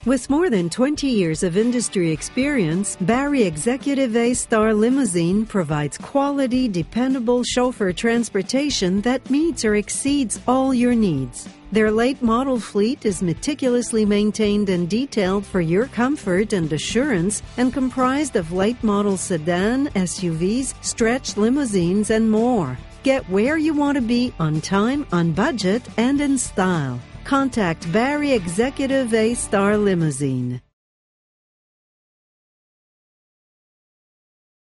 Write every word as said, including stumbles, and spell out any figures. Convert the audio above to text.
With more than twenty years of industry experience, Barrie Executive A-Star Limousine provides quality, dependable chauffeur transportation that meets or exceeds all your needs. Their late model fleet is meticulously maintained and detailed for your comfort and assurance and comprised of late model sedan, S U Vs, stretch limousines, and more. Get where you want to be on time, on budget, and in style. Contact Barrie Executive A-Star Limousine.